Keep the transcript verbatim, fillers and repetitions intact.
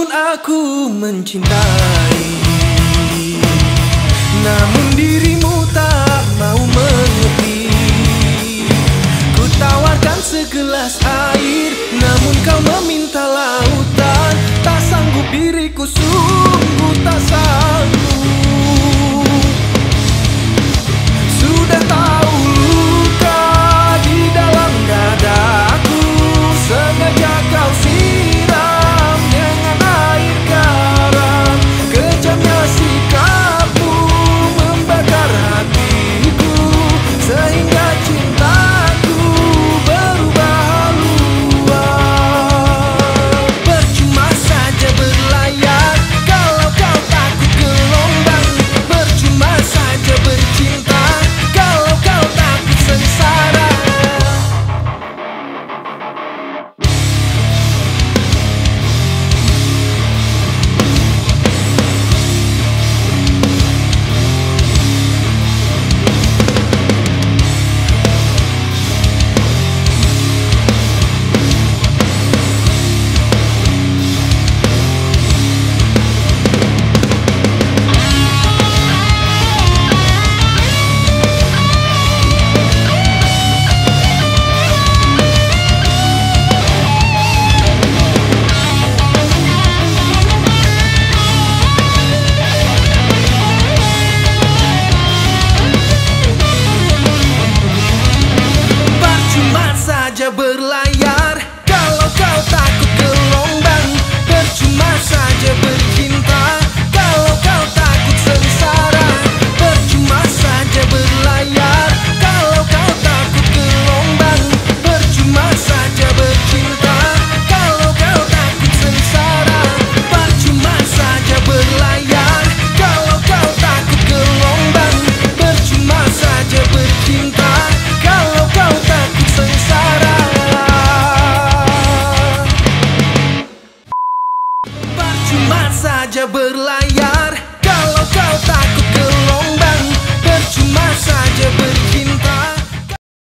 Meskipun aku mencintai, namun dirimu tak mau mengerti. Ku tawarkan segelas air, namun kau meminta lautan. Tak sanggup diriku, sungguh tak sanggup. Sudah tahu luka di dalam dadaku, sengaja kau siram dengan air garam. Kejamnya sikapmu membakar hatiku, sehingga cintaku berubah haluan. Percuma saja berlayar kalau kau takut gelombang. Percuma saja bercinta kalau kau takut sengsara. Saja berlayar kalau kau takut gelombang. Percuma saja bercinta kalau kau takut sengsara. Percuma saja berlayar kalau kau takut gelombang. Percuma saja bercinta kalau kau takut sengsara. Percuma saja berlayar kalau kau takut gelombang. Percuma saja bercinta kalau kau takut sengsara. Percuma saja berlayar kalau kau takut gelombang. Percuma saja bercinta.